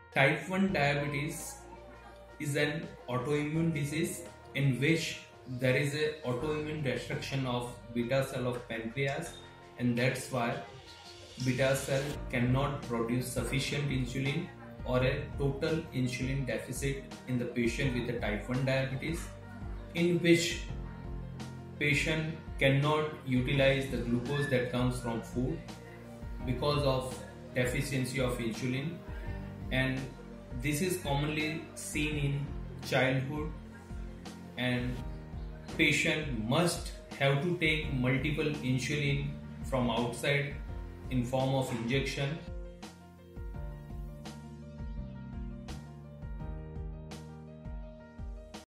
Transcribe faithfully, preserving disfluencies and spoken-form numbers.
Type one diabetes is an autoimmune disease in which there is a autoimmune destruction of beta cell of pancreas, and that's why beta cell cannot produce sufficient insulin or a total insulin deficit in the patient with a type one diabetes, in which patient cannot utilize the glucose that comes from food because of deficiency of insulin. And this is commonly seen in childhood, and patient must have to take multiple insulin from outside in form of injection